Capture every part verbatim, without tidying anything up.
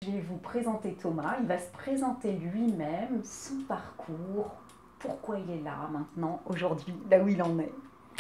Je vais vous présenter Thomas, il va se présenter lui-même, son parcours, pourquoi il est là maintenant, aujourd'hui, là où il en est.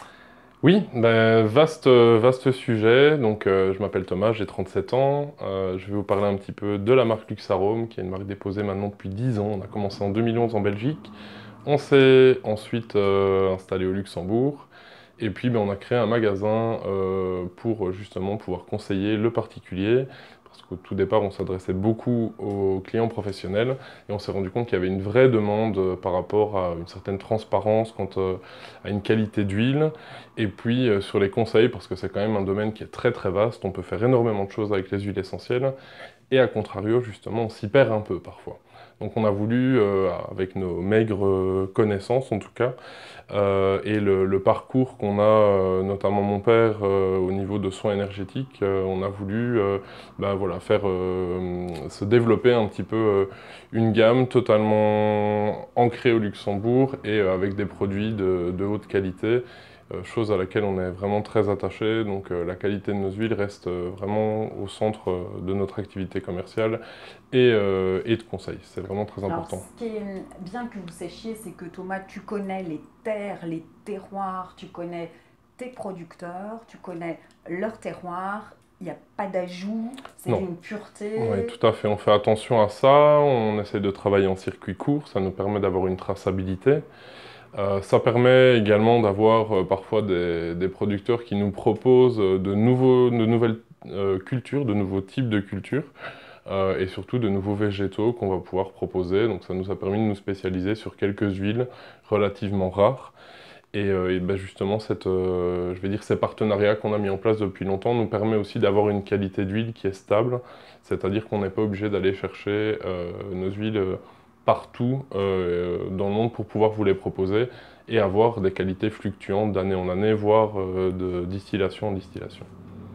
Oui, ben, vaste, vaste sujet. Donc, euh, je m'appelle Thomas, j'ai trente-sept ans. Euh, je vais vous parler un petit peu de la marque Luxarome, qui est une marque déposée maintenant depuis dix ans. On a commencé en deux mille onze en Belgique. On s'est ensuite euh, installé au Luxembourg. Et puis, ben, on a créé un magasin euh, pour justement pouvoir conseiller le particulier. Parce qu'au tout départ, on s'adressait beaucoup aux clients professionnels. Et on s'est rendu compte qu'il y avait une vraie demande euh, par rapport à une certaine transparence quant euh, à une qualité d'huile. Et puis, euh, sur les conseils, parce que c'est quand même un domaine qui est très très vaste. On peut faire énormément de choses avec les huiles essentielles. Et à contrario, justement, on s'y perd un peu parfois. Donc on a voulu, euh, avec nos maigres euh, connaissances en tout cas, euh, et le, le parcours qu'on a, euh, notamment mon père, euh, au niveau de soins énergétiques, euh, on a voulu euh, ben voilà, faire euh, se développer un petit peu euh, une gamme totalement ancrée au Luxembourg et euh, avec des produits de, de haute qualité. Euh, chose à laquelle on est vraiment très attaché. Donc euh, la qualité de nos huiles reste euh, vraiment au centre euh, de notre activité commerciale et, euh, et de conseil. C'est vraiment très Alors, important. ce qui est bien que vous sachiez, c'est que Thomas, tu connais les terres, les terroirs, tu connais tes producteurs, tu connais leur terroir, il n'y a pas d'ajout, c'est Non, d'une oui, pureté. tout à fait. On fait attention à ça. On essaie de travailler en circuit court. Ça nous permet d'avoir une traçabilité. Euh, ça permet également d'avoir euh, parfois des, des producteurs qui nous proposent euh, de, nouveaux, de nouvelles euh, cultures, de nouveaux types de cultures. Euh, et surtout de nouveaux végétaux qu'on va pouvoir proposer. Donc ça nous a permis de nous spécialiser sur quelques huiles relativement rares. Et, euh, et ben justement, cette, euh, je vais dire, ces partenariats qu'on a mis en place depuis longtemps nous permet aussi d'avoir une qualité d'huile qui est stable. C'est-à-dire qu'on n'est pas obligé d'aller chercher euh, nos huiles euh, partout euh, dans le monde pour pouvoir vous les proposer et avoir des qualités fluctuantes d'année en année, voire euh, de distillation en distillation.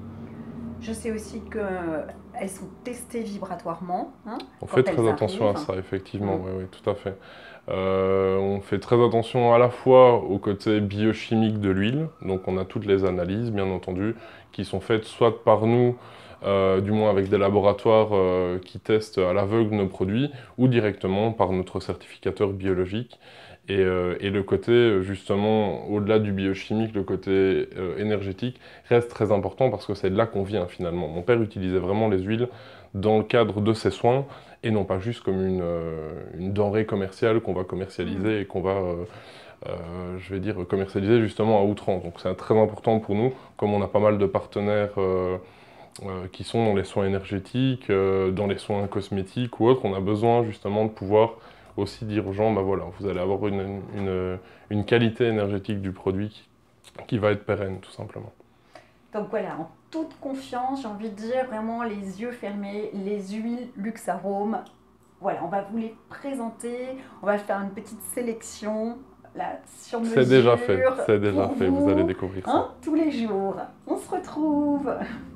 Je sais aussi qu'elles sont testées vibratoirement hein, On fait quand très elles attention à arrivent. ça, effectivement, Hum. oui, oui, tout à fait. Euh, on fait très attention à la fois au côté biochimique de l'huile, donc on a toutes les analyses, bien entendu, qui sont faites soit par nous, euh, du moins avec des laboratoires euh, qui testent à l'aveugle nos produits, ou directement par notre certificateur biologique. Et, euh, et le côté, euh, justement, au-delà du biochimique, le côté euh, énergétique reste très important parce que c'est de là qu'on vient finalement. Mon père utilisait vraiment les huiles dans le cadre de ses soins et non pas juste comme une, euh, une denrée commerciale qu'on va Hum. commercialiser et qu'on va, euh, euh, je vais dire, commercialiser justement à outrance. Donc c'est très important pour nous, comme on a pas mal de partenaires euh, euh, qui sont dans les soins énergétiques, euh, dans les soins cosmétiques ou autres, on a besoin justement de pouvoir aussi dire aux gens, bah voilà, vous allez avoir une, une, une qualité énergétique du produit qui, qui va être pérenne, tout simplement. Donc voilà, en toute confiance, j'ai envie de dire vraiment les yeux fermés, les huiles Luxarome. Voilà, on va vous les présenter, on va faire une petite sélection là, sur C'est déjà fait, mesure c'est déjà pour fait, vous allez vous, découvrir ça. hein, tous les jours. On se retrouve.